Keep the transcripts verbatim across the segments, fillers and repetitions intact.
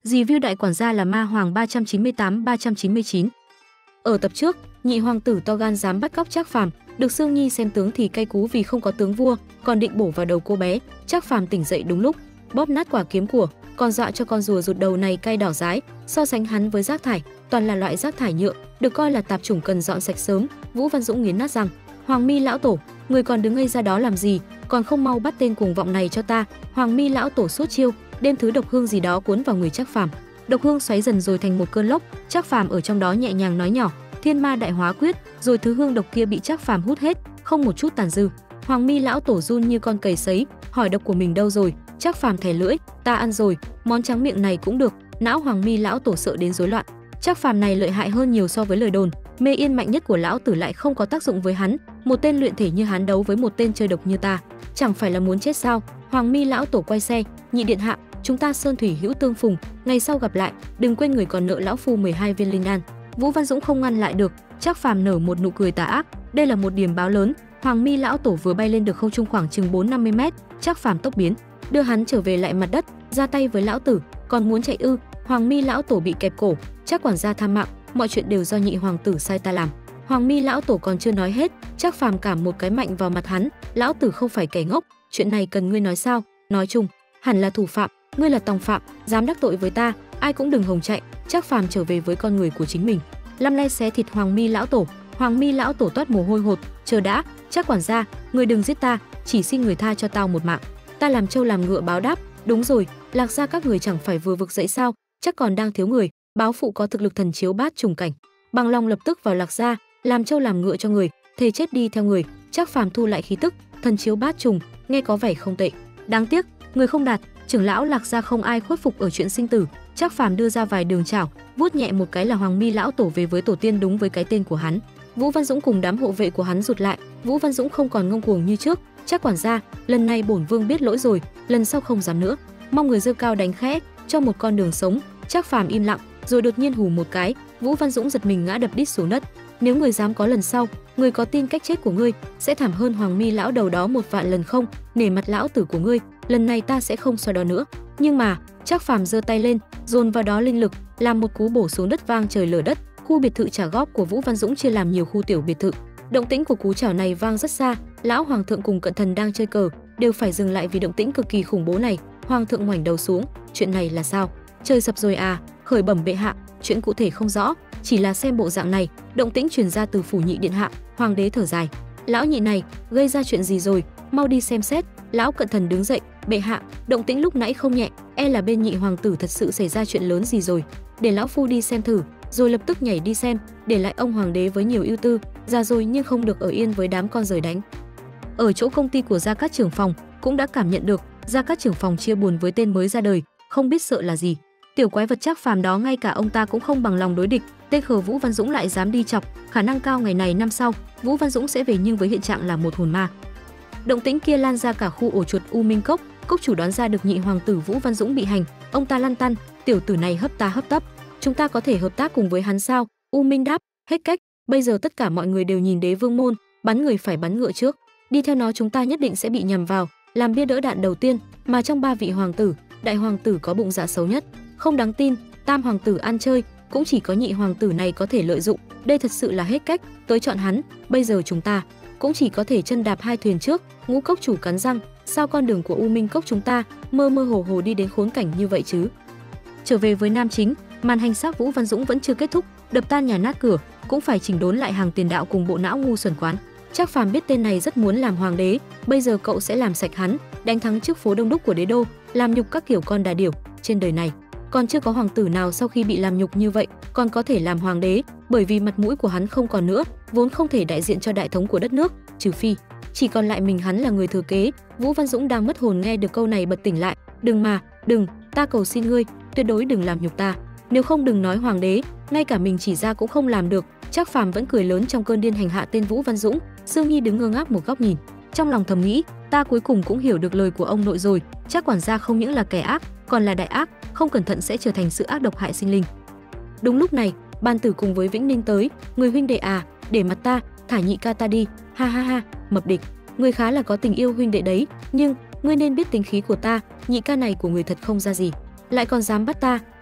Review đại quản gia là ma hoàng ba trăm chín mươi tám ba trăm chín mươi chín. Ở tập trước, nhị hoàng tử to gan dám bắt cóc Trác Phàm, được Sương Nhi xem tướng thì cay cú vì không có tướng vua, còn định bổ vào đầu cô bé. Trác Phàm tỉnh dậy đúng lúc, bóp nát quả kiếm của, còn dọa cho con rùa rụt đầu này cay đỏ rái. So sánh hắn với rác thải, toàn là loại rác thải nhựa, được coi là tạp chủng cần dọn sạch sớm. Vũ Văn Dũng nghiến nát răng, Hoàng Mi lão tổ, người còn đứng ngây ra đó làm gì, còn không mau bắt tên cuồng vọng này cho ta. Hoàng Mi lão tổ sốt chiêu, đem thứ độc hương gì đó cuốn vào người Trác Phàm. Độc hương xoáy dần rồi thành một cơn lốc, Trác Phàm ở trong đó nhẹ nhàng nói nhỏ, Thiên Ma Đại Hóa Quyết, rồi thứ hương độc kia bị Trác Phàm hút hết, không một chút tàn dư. Hoàng Mi lão tổ run như con cầy sấy, hỏi độc của mình đâu rồi? Trác Phàm thè lưỡi, ta ăn rồi, món trắng miệng này cũng được. Não Hoàng Mi lão tổ sợ đến rối loạn. Trác Phàm này lợi hại hơn nhiều so với lời đồn, mê yên mạnh nhất của lão tử lại không có tác dụng với hắn, một tên luyện thể như hắn đấu với một tên chơi độc như ta, chẳng phải là muốn chết sao? Hoàng Mi lão tổ quay xe, nhị điện hạ, chúng ta sơn thủy hữu tương phùng, ngày sau gặp lại, đừng quên người còn nợ lão phu mười hai viên linh đan. Vũ Văn Dũng không ngăn lại được, Trác Phàm nở một nụ cười tà ác, đây là một điểm báo lớn. Hoàng Mi lão tổ vừa bay lên được không trung khoảng chừng bốn năm mươi mét, Trác Phàm tốc biến, đưa hắn trở về lại mặt đất, ra tay với lão tử, còn muốn chạy ư? Hoàng Mi lão tổ bị kẹp cổ, Trác quản gia tham mạng, mọi chuyện đều do nhị hoàng tử sai ta làm. Hoàng Mi lão tổ còn chưa nói hết, Trác Phàm cảm một cái mạnh vào mặt hắn, lão tử không phải kẻ ngốc, chuyện này cần ngươi nói sao? Nói chung, hẳn là thủ phạm, ngươi là tòng phạm, dám đắc tội với ta, ai cũng đừng hòng chạy. Trác Phàm trở về với con người của chính mình, lăm le xé thịt Hoàng Mi lão tổ. Hoàng Mi lão tổ toát mồ hôi hột, chờ đã, Trác quản gia, người đừng giết ta, chỉ xin người tha cho tao một mạng, ta làm trâu làm ngựa báo đáp. Đúng rồi, Lạc gia các người chẳng phải vừa vực dậy sao, chắc còn đang thiếu người. Báo phụ có thực lực thần chiếu bát trùng cảnh, bằng lòng lập tức vào Lạc gia, làm trâu làm ngựa cho người, thề chết đi theo người. Trác Phàm thu lại khí tức, thần chiếu bát trùng, nghe có vẻ không tệ. Đáng tiếc, người không đạt, trưởng lão Lạc gia không ai khuất phục ở chuyện sinh tử. Trác Phàm đưa ra vài đường chảo, vuốt nhẹ một cái là Hoàng Mi lão tổ về với tổ tiên đúng với cái tên của hắn. Vũ Văn Dũng cùng đám hộ vệ của hắn rụt lại, Vũ Văn Dũng không còn ngông cuồng như trước. Trác quản gia, lần này bổn vương biết lỗi rồi, lần sau không dám nữa, mong người giơ cao đánh khẽ, cho một con đường sống. Trác Phàm im lặng, rồi đột nhiên hù một cái, Vũ Văn Dũng giật mình ngã đập đít xuống đất. Nếu người dám có lần sau, người có tin cách chết của ngươi sẽ thảm hơn Hoàng Mi lão đầu đó một vạn lần không? Nể mặt lão tử của ngươi, lần này ta sẽ không xoa đó nữa. Nhưng mà Trác Phàm giơ tay lên, dồn vào đó linh lực, làm một cú bổ xuống đất vang trời lở đất. Khu biệt thự trả góp của Vũ Văn Dũng chia làm nhiều khu tiểu biệt thự. Động tĩnh của cú chảo này vang rất xa, lão hoàng thượng cùng cận thần đang chơi cờ đều phải dừng lại vì động tĩnh cực kỳ khủng bố này. Hoàng thượng ngoảnh đầu xuống, chuyện này là sao? Trời sập rồi à? Khởi bẩm bệ hạ, chuyện cụ thể không rõ, chỉ là xem bộ dạng này, động tĩnh truyền ra từ phủ nhị điện hạ. Hoàng đế thở dài, lão nhị này gây ra chuyện gì rồi, mau đi xem xét. Lão cận thần đứng dậy, bệ hạ, động tĩnh lúc nãy không nhẹ, e là bên nhị hoàng tử thật sự xảy ra chuyện lớn gì rồi, để lão phu đi xem thử. Rồi lập tức nhảy đi xem, để lại ông hoàng đế với nhiều ưu tư, già rồi nhưng không được ở yên với đám con rời đánh. Ở chỗ công ty của Gia Cát trưởng phòng cũng đã cảm nhận được, Gia Cát trưởng phòng chia buồn với tên mới ra đời, không biết sợ là gì. Tiểu quái vật Trác Phàm đó ngay cả ông ta cũng không bằng lòng đối địch, tên khờ Vũ Văn Dũng lại dám đi chọc, khả năng cao ngày này năm sau Vũ Văn Dũng sẽ về nhưng với hiện trạng là một hồn ma. Động tĩnh kia lan ra cả khu ổ chuột U Minh Cốc, cốc chủ đoán ra được nhị hoàng tử Vũ Văn Dũng bị hành, ông ta lăn tăn, tiểu tử này hấp ta hấp tấp, chúng ta có thể hợp tác cùng với hắn sao? U Minh đáp, hết cách, bây giờ tất cả mọi người đều nhìn Đế Vương môn, bắn người phải bắn ngựa trước, đi theo nó chúng ta nhất định sẽ bị nhầm vào, làm bia đỡ đạn đầu tiên, mà trong ba vị hoàng tử, đại hoàng tử có bụng dạ xấu nhất, không đáng tin, tam hoàng tử ăn chơi, cũng chỉ có nhị hoàng tử này có thể lợi dụng, đây thật sự là hết cách, tới chọn hắn, bây giờ chúng ta cũng chỉ có thể chân đạp hai thuyền trước. Ngũ cốc chủ cắn răng, sao con đường của U Minh Cốc chúng ta mơ mơ hồ hồ đi đến khốn cảnh như vậy chứ? Trở về với nam chính, màn hành xác Vũ Văn Dũng vẫn chưa kết thúc, đập tan nhà nát cửa, cũng phải chỉnh đốn lại hàng tiền đạo cùng bộ não ngu xuẩn quán. Trác Phàm biết tên này rất muốn làm hoàng đế, bây giờ cậu sẽ làm sạch hắn, đánh thắng trước phố đông đúc của đế đô, làm nhục các kiểu con đà điểu. Trên đời này còn chưa có hoàng tử nào sau khi bị làm nhục như vậy còn có thể làm hoàng đế, bởi vì mặt mũi của hắn không còn nữa, vốn không thể đại diện cho đại thống của đất nước, trừ phi chỉ còn lại mình hắn là người thừa kế. Vũ Văn Dũng đang mất hồn nghe được câu này bật tỉnh lại, đừng mà, đừng, ta cầu xin ngươi, tuyệt đối đừng làm nhục ta, nếu không đừng nói hoàng đế, ngay cả mình chỉ ra cũng không làm được. Trác Phàm vẫn cười lớn trong cơn điên hành hạ tên Vũ Văn Dũng. Sương Nhi đứng ngơ ngác một góc nhìn, trong lòng thầm nghĩ, ta cuối cùng cũng hiểu được lời của ông nội rồi, Trác quản gia không những là kẻ ác, còn là đại ác, không cẩn thận sẽ trở thành sự ác độc hại sinh linh. Đúng lúc này, Ban Tử cùng với Vĩnh Ninh tới, người huynh đệ à, để mặt ta, thả nhị ca ta đi, ha ha ha, mập địch, người khá là có tình yêu huynh đệ đấy, nhưng ngươi nên biết tính khí của ta, nhị ca này của người thật không ra gì, lại còn dám bắt ta,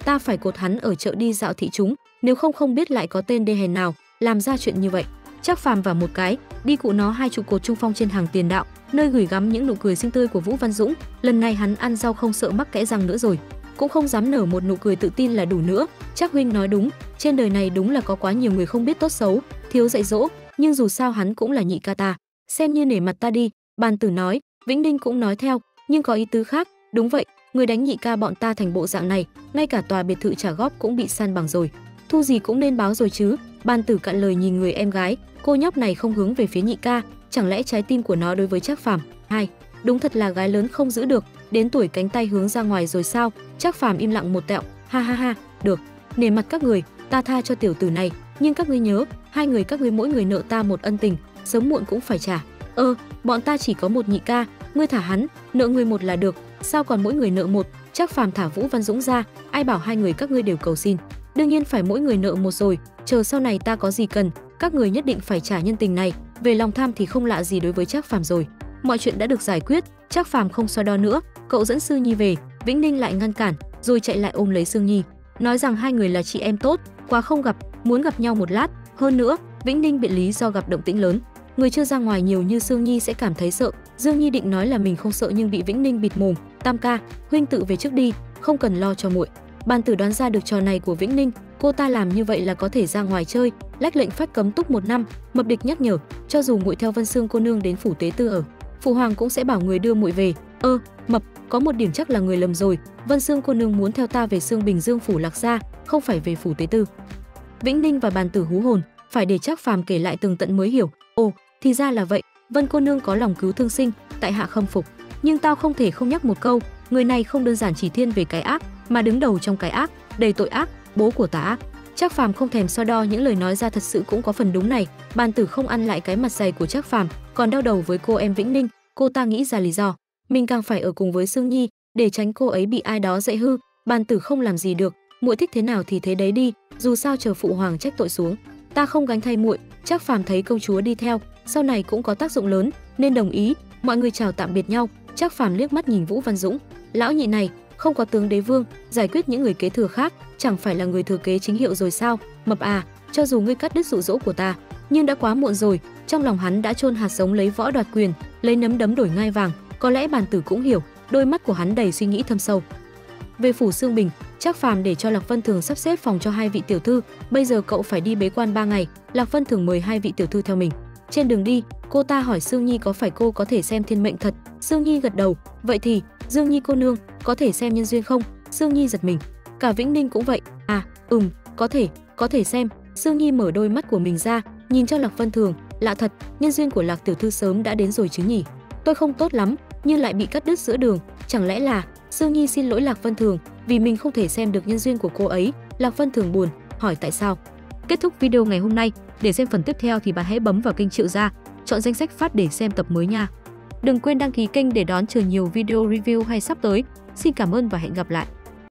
ta phải cột hắn ở chợ đi dạo thị chúng, nếu không không biết lại có tên đê hèn nào làm ra chuyện như vậy. Trác Phàm và một cái đi cụ nó hai trụ cột trung phong trên hàng tiền đạo, nơi gửi gắm những nụ cười xinh tươi của Vũ Văn Dũng. Lần này hắn ăn rau không sợ mắc kẽ răng nữa rồi, cũng không dám nở một nụ cười tự tin là đủ nữa. Trác huynh nói đúng, trên đời này đúng là có quá nhiều người không biết tốt xấu, thiếu dạy dỗ, nhưng dù sao hắn cũng là nhị ca ta, xem như nể mặt ta đi. Bàn Tử nói, Vĩnh Ninh cũng nói theo, nhưng có ý tứ khác. Đúng vậy, người đánh nhị ca bọn ta thành bộ dạng này, ngay cả tòa biệt thự trả góp cũng bị san bằng rồi, thu gì cũng nên báo rồi chứ. Bàn Tử cạn lời nhìn người em gái, cô nhóc này không hướng về phía nhị ca, chẳng lẽ trái tim của nó đối với Trác Phàm? Hai, đúng thật là gái lớn không giữ được, đến tuổi cánh tay hướng ra ngoài rồi sao? Trác Phàm im lặng một tẹo, ha ha ha, được, nể mặt các người, ta tha cho tiểu tử này, nhưng các ngươi nhớ, hai người các ngươi mỗi người nợ ta một ân tình, sớm muộn cũng phải trả. Ơ, bọn ta chỉ có một nhị ca, ngươi thả hắn, nợ người một là được, sao còn mỗi người nợ một? Trác Phàm thả Vũ Văn Dũng ra, ai bảo hai người các ngươi đều cầu xin, đương nhiên phải mỗi người nợ một rồi, chờ sau này ta có gì cần, các người nhất định phải trả nhân tình này. Về lòng tham thì không lạ gì đối với Trác Phàm rồi. Mọi chuyện đã được giải quyết, Trác Phàm không so đo nữa, cậu dẫn Sư Nhi về, Vĩnh Ninh lại ngăn cản, rồi chạy lại ôm lấy Sương Nhi, nói rằng hai người là chị em tốt, quá không gặp, muốn gặp nhau một lát. Hơn nữa, Vĩnh Ninh biện lý do gặp động tĩnh lớn, người chưa ra ngoài nhiều như Sương Nhi sẽ cảm thấy sợ. Dương Nhi định nói là mình không sợ nhưng bị Vĩnh Ninh bịt mồm. Tam ca, huynh tự về trước đi, không cần lo cho muội. Bàn Tử đoán ra được trò này của Vĩnh Ninh, cô ta làm như vậy là có thể ra ngoài chơi, lách lệnh phát cấm túc một năm. Mập Địch nhắc nhở, cho dù muội theo Vân Sương cô nương đến phủ tế tư ở, phụ hoàng cũng sẽ bảo người đưa muội về. Ơ, Mập, có một điểm chắc là người lầm rồi, Vân Sương cô nương muốn theo ta về Sương Bình Dương phủ Lạc Gia, không phải về phủ tế tư. Vĩnh Ninh và Bàn Tử hú hồn, phải để Trác Phàm kể lại tường tận mới hiểu. Ồ, thì ra là vậy, Vân cô nương có lòng cứu thương sinh, tại hạ khâm phục, nhưng tao không thể không nhắc một câu, người này không đơn giản chỉ thiên về cái ác, mà đứng đầu trong cái ác, đầy tội ác, bố của tà ác. Trác Phàm không thèm so đo, những lời nói ra thật sự cũng có phần đúng này. Bàn Tử không ăn lại cái mặt dày của Trác Phàm, còn đau đầu với cô em Vĩnh Ninh. Cô ta nghĩ ra lý do, mình càng phải ở cùng với Sương Nhi để tránh cô ấy bị ai đó dạy hư. Bàn Tử không làm gì được, muội thích thế nào thì thế đấy đi, dù sao chờ phụ hoàng trách tội xuống, ta không gánh thay muội. Trác Phàm thấy công chúa đi theo, sau này cũng có tác dụng lớn, nên đồng ý. Mọi người chào tạm biệt nhau. Trác Phàm liếc mắt nhìn Vũ Văn Dũng, lão nhị này không có tướng đế vương, giải quyết những người kế thừa khác, chẳng phải là người thừa kế chính hiệu rồi sao? Mập à, cho dù ngươi cắt đứt dụ dỗ của ta, nhưng đã quá muộn rồi. Trong lòng hắn đã chôn hạt giống lấy võ đoạt quyền, lấy nấm đấm đổi ngai vàng. Có lẽ Bàn Tử cũng hiểu, đôi mắt của hắn đầy suy nghĩ thâm sâu. Về phủ Sương Bình, Trác Phàm để cho Lạc Vân Thường sắp xếp phòng cho hai vị tiểu thư. Bây giờ cậu phải đi bế quan ba ngày, Lạc Vân Thường mời hai vị tiểu thư theo mình. Trên đường đi, cô ta hỏi Sương Nhi có phải cô có thể xem thiên mệnh thật. Sương Nhi gật đầu. Vậy thì Dương Nhi cô nương có thể xem nhân duyên không? Sương Nhi giật mình. Cả Vĩnh Ninh cũng vậy. À, ừm, có thể, có thể xem. Sương Nhi mở đôi mắt của mình ra, nhìn cho Lạc Vân Thường. Lạ thật, nhân duyên của Lạc tiểu thư sớm đã đến rồi chứ nhỉ? Tôi không tốt lắm, nhưng lại bị cắt đứt giữa đường. Chẳng lẽ là... Sương Nhi xin lỗi Lạc Vân Thường, vì mình không thể xem được nhân duyên của cô ấy. Lạc Vân Thường buồn, hỏi tại sao. Kết thúc video ngày hôm nay. Để xem phần tiếp theo thì bạn hãy bấm vào kênh Triệu Gia, chọn danh sách phát để xem tập mới nha. Đừng quên đăng ký kênh để đón chờ nhiều video review hay sắp tới. Xin cảm ơn và hẹn gặp lại.